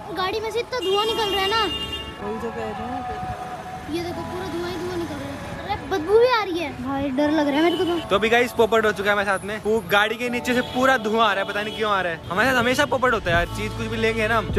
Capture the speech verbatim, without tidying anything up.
गाड़ी में से इतना धुआं निकल रहा है ना। वही तो कह रहे हैं। ये देखो पूरा धुआं ही धुआं निकल रहा है। अरे बदबू भी आ रही है भाई, डर लग रहा है मेरे को तो। तो अभी गाइस पोपट हो चुका है हमारे साथ में। गाड़ी के नीचे से पूरा धुआं आ रहा है, पता नहीं क्यों आ रहा है। हमारे साथ हमेशा पोपट होता है यार, चीज कुछ भी लेंगे ना हम।